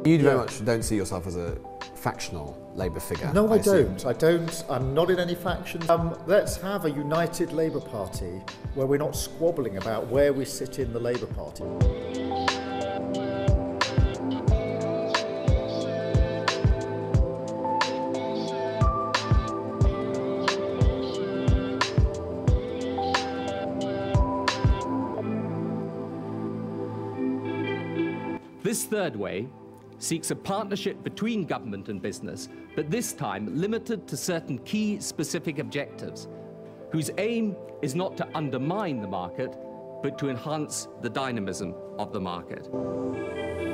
You very much don't see yourself as a factional Labour figure. No, I don't. I'm not in any factions. Let's have a united Labour Party where we're not squabbling about where we sit in the Labour Party. This third way seeks a partnership between government and business, but this time limited to certain key specific objectives, whose aim is not to undermine the market, but to enhance the dynamism of the market.